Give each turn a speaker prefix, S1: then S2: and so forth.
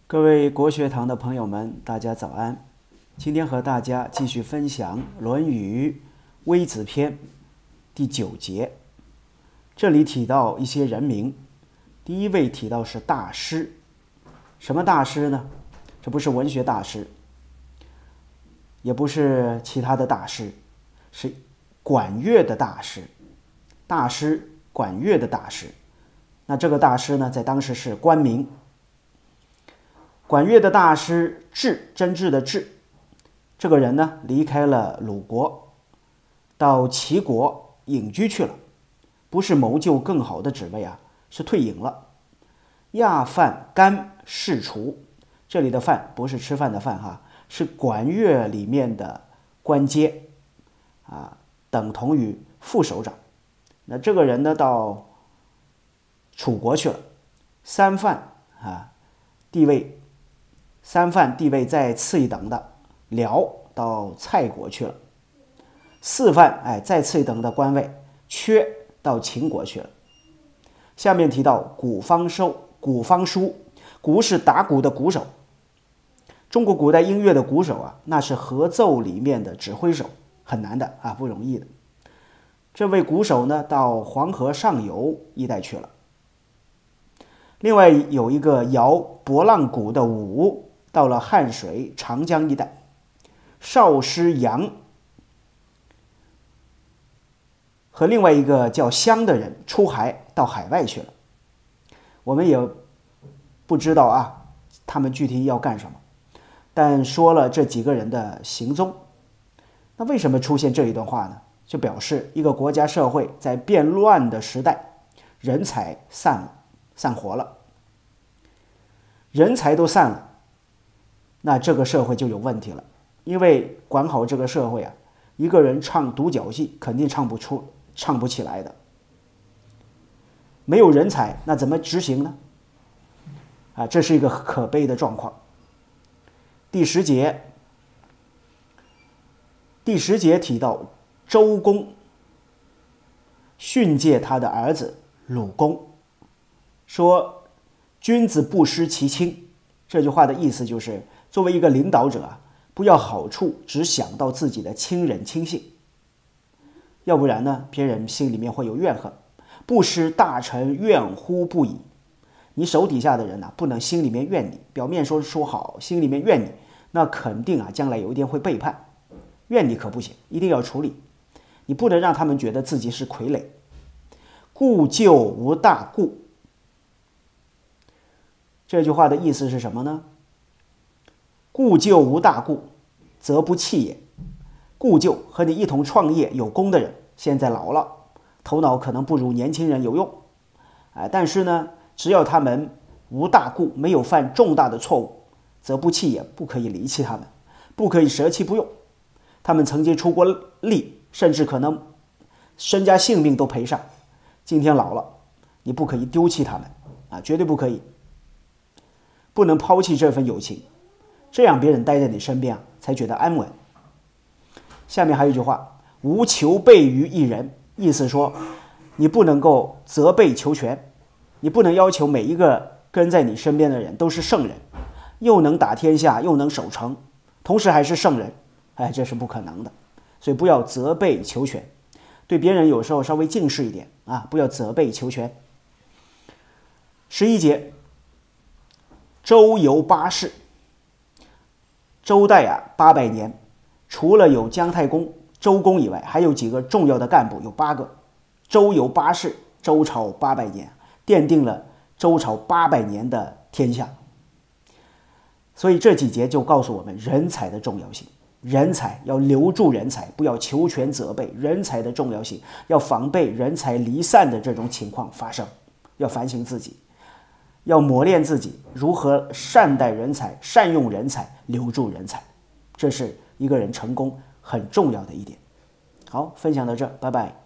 S1: 各位国学堂的朋友们，大家早安！今天和大家继续分享《论语·微子篇》第9节。这里提到一些人名，第一位提到是大师。什么大师呢？这不是文学大师，也不是其他的大师，是管乐的大师。大师，管乐的大师。那这个大师呢，在当时是官名。管乐的大师挚，真挚的挚，这个人呢，离开了鲁国，到齐国隐居去了，不是谋就更好的职位啊，是退隐了。亚饭干事厨，这里的饭不是吃饭的饭哈，是管乐里面的官阶啊，等同于副首长。那这个人呢，到楚国去了。三饭地位再次一等的辽到蔡国去了。四饭再次一等的官位缺到秦国去了。下面提到鼓方叔，鼓是打鼓的鼓手。中国古代音乐的鼓手啊，那是合奏里面的指挥手，很难的啊，不容易的。这位鼓手呢，到黄河上游一带去了。另外有一个摇拨浪鼓的舞，到了汉水长江一带。少师杨和另外一个叫襄的人出海到海外去了。我们也不知道啊，他们具体要干什么，但说了这几个人的行踪。那为什么出现这一段话呢？就表示一个国家社会在变乱的时代，人才散伙了。人才都散了，那这个社会就有问题了。因为管好这个社会啊，一个人唱独角戏肯定唱不起来的。没有人才，那怎么执行呢？这是一个可悲的状况。第十节提到周公训诫他的儿子鲁公，说君子不失其亲。这句话的意思就是，作为一个领导者啊，不要好处只想到自己的亲人亲信，要不然呢，别人心里面会有怨恨。不失大臣怨乎不已。你手底下的人不能心里面怨你，表面说好，心里面怨你，那肯定将来有一天会背叛。怨你可不行，一定要处理。你不能让他们觉得自己是傀儡。故旧无大故。这句话的意思是什么呢？故旧无大故，则不弃也。故旧和你一同创业有功的人，现在老了，头脑可能不如年轻人有用，但是呢，只要他们无大故，没有犯重大的错误，则不弃也，不可以离弃他们，不可以舍弃不用。他们曾经出过力，甚至可能身家性命都赔上，今天老了，你不可以丢弃他们绝对不可以，不能抛弃这份友情，这样别人待在你身边才觉得安稳。下面还有一句话，无求备于一人，意思说你不能够责备求全，你不能要求每一个跟在你身边的人都是圣人，又能打天下又能守城，同时还是圣人，这是不可能的。所以不要责备求全，对别人有时候稍微敬视一点不要责备求全。11节，周游8世。周代800年，除了有姜太公、周公以外，还有几个重要的干部，有8个。周游8世，周朝800年，奠定了周朝800年的天下。所以这几节就告诉我们人才的重要性。人才要留住人才，不要求全责备，人才的重要性，要防备人才离散的这种情况发生，要反省自己，要磨练自己如何善待人才、善用人才、留住人才，这是一个人成功很重要的一点。好，分享到这，拜拜。